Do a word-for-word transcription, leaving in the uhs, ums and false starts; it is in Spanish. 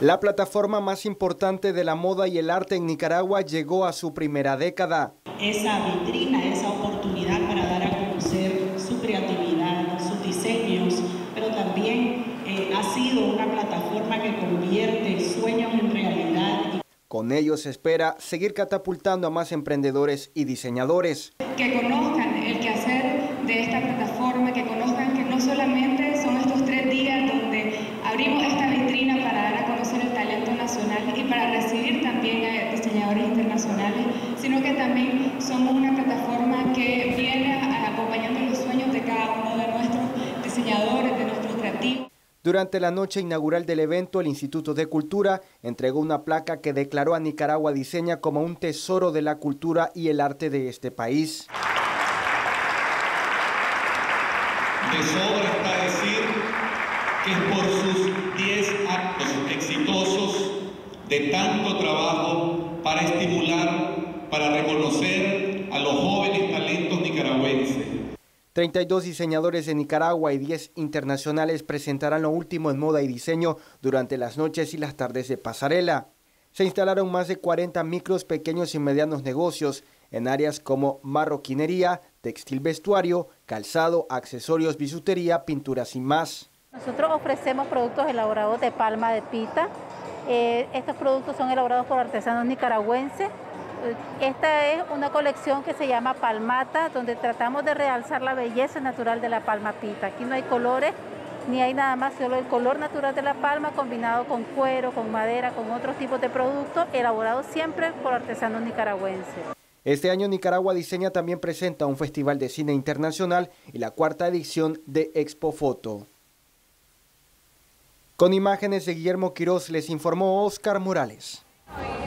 La plataforma más importante de la moda y el arte en Nicaragua llegó a su primera década. Esa vitrina, esa oportunidad para dar a conocer su creatividad, sus diseños, pero también eh, ha sido una plataforma que convierte sueños en realidad. Con ello se espera seguir catapultando a más emprendedores y diseñadores. Que conozcan el quehacer de esta plataforma, que conozcan que no solamente son estos tres días donde abrimos esta vitrina para dar a conocer el talento nacional y para recibir también a diseñadores internacionales, sino que también somos una plataforma que viene acompañando los sueños de cada uno de nuestros diseñadores, de nuestros creativos. Durante la noche inaugural del evento, el Instituto de Cultura entregó una placa que declaró a Nicaragua Diseña como un tesoro de la cultura y el arte de este país. De sobra está decir que es por sus diez actos exitosos de tanto trabajo para estimular, para reconocer a los jóvenes talentos nicaragüenses. treinta y dos diseñadores de Nicaragua y diez internacionales presentarán lo último en moda y diseño durante las noches y las tardes de pasarela. Se instalaron más de cuarenta micros, pequeños y medianos negocios en áreas como marroquinería, textil vestuario, calzado, accesorios, bisutería, pinturas y más. Nosotros ofrecemos productos elaborados de palma de pita. Eh, estos productos son elaborados por artesanos nicaragüenses. Esta es una colección que se llama Palmata, donde tratamos de realzar la belleza natural de la palma pita. Aquí no hay colores, ni hay nada más, solo el color natural de la palma combinado con cuero, con madera, con otros tipos de productos, elaborados siempre por artesanos nicaragüenses. Este año Nicaragua Diseña también presenta un festival de cine internacional y la cuarta edición de Expo Foto. Con imágenes de Guillermo Quiroz les informó Oscar Morales.